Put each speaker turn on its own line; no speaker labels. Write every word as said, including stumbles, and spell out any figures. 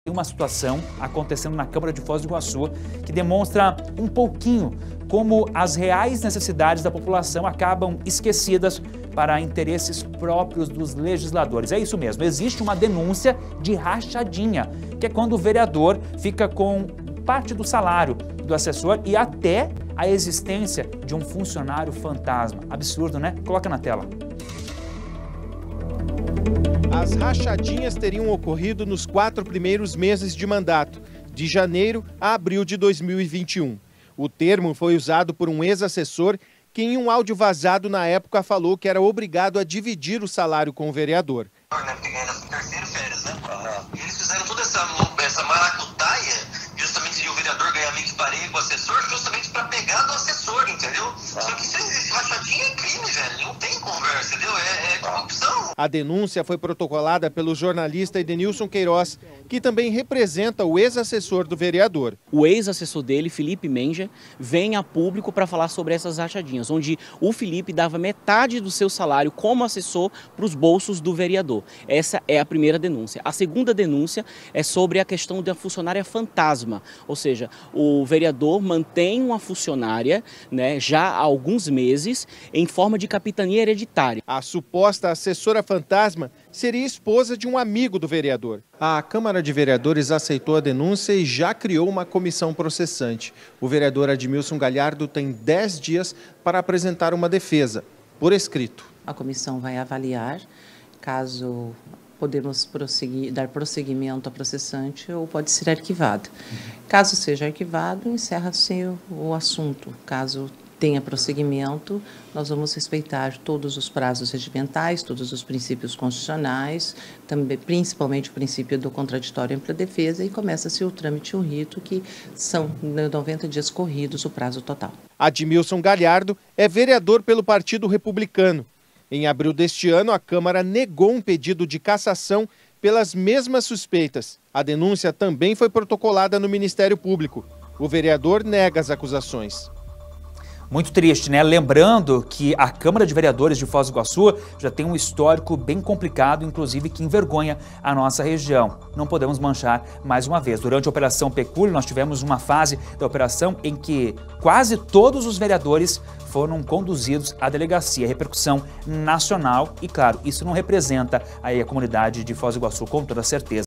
Uma situação acontecendo na Câmara de Foz do Iguaçu que demonstra um pouquinho como as reais necessidades da população acabam esquecidas para interesses próprios dos legisladores. É isso mesmo, existe uma denúncia de rachadinha, que é quando o vereador fica com parte do salário do assessor e até a existência de um funcionário fantasma. Absurdo, né? Coloca na tela.
As rachadinhas teriam ocorrido nos quatro primeiros meses de mandato, de janeiro a abril de dois mil e vinte e um. O termo foi usado por um ex-assessor que, em um áudio vazado na época, falou que era obrigado a dividir o salário com o vereador.
Eles fizeram toda essa, essa maracutaia justamente de o vereador ganhar meio que pareio com o assessor, justamente para pegar do assessor, entendeu? Ah. Só que esse rachadinho é crime, velho. Não tem conversa, entendeu? É, é corrupção.
A denúncia foi protocolada pelo jornalista Edenilson Queiroz, que também representa o ex-assessor do vereador.
O ex-assessor dele, Felipe Menja, vem a público para falar sobre essas rachadinhas, onde o Felipe dava metade do seu salário como assessor para os bolsos do vereador. Essa é a primeira denúncia. A segunda denúncia é sobre a questão da funcionária fantasma, ou seja, o vereador mantém uma funcionária, né, já há alguns meses em forma de capitania hereditária.
A suposta assessora fantasma seria esposa de um amigo do vereador. A Câmara de Vereadores aceitou a denúncia e já criou uma comissão processante. O vereador Admilson Galhardo tem dez dias para apresentar uma defesa, por escrito.
A comissão vai avaliar, caso podemos prosseguir, dar prosseguimento ao processante ou pode ser arquivado. Caso seja arquivado, encerra-se o assunto. Caso tenha prosseguimento, nós vamos respeitar todos os prazos regimentais, todos os princípios constitucionais, também, principalmente o princípio do contraditório ampla defesa, e começa-se o trâmite, o rito, que são noventa dias corridos o prazo total.
Admilson Galhardo é vereador pelo Partido Republicano. Em abril deste ano, a Câmara negou um pedido de cassação pelas mesmas suspeitas. A denúncia também foi protocolada no Ministério Público. O vereador nega as acusações.
Muito triste, né? Lembrando que a Câmara de Vereadores de Foz do Iguaçu já tem um histórico bem complicado, inclusive que envergonha a nossa região. Não podemos manchar mais uma vez. Durante a Operação Pecúlio, nós tivemos uma fase da operação em que quase todos os vereadores foram conduzidos à delegacia. Repercussão nacional e, claro, isso não representa aí a comunidade de Foz do Iguaçu, com toda certeza.